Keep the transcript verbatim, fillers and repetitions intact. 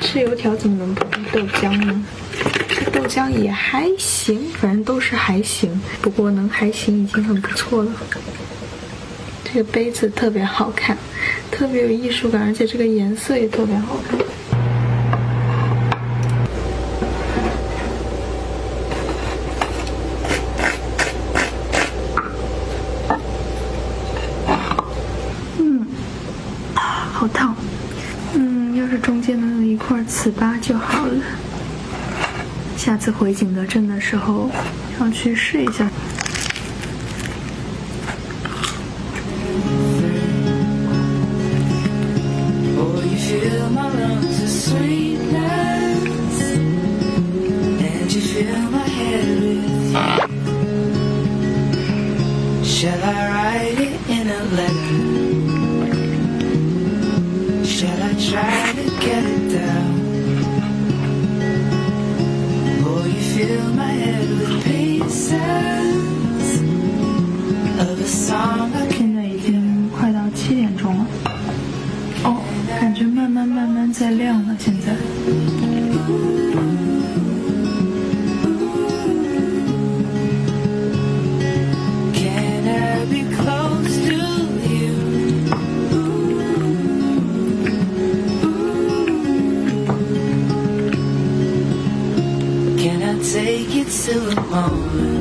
吃油条怎么能不配豆浆呢？这豆浆也还行，反正都是还行，不过能还行已经很不错了。这个杯子特别好看，特别有艺术感，而且这个颜色也特别好看。嗯，啊，好烫。嗯，要是中间能有一块糍粑就好了。下次回景德镇的时候要去试一下。 Shall I write it in a letter? Shall I try to get it down? Oh, you fill my head with pieces of a song. 现在已经快到七点钟了。哦，感觉慢慢慢慢在亮了。现在。 Take it to a moment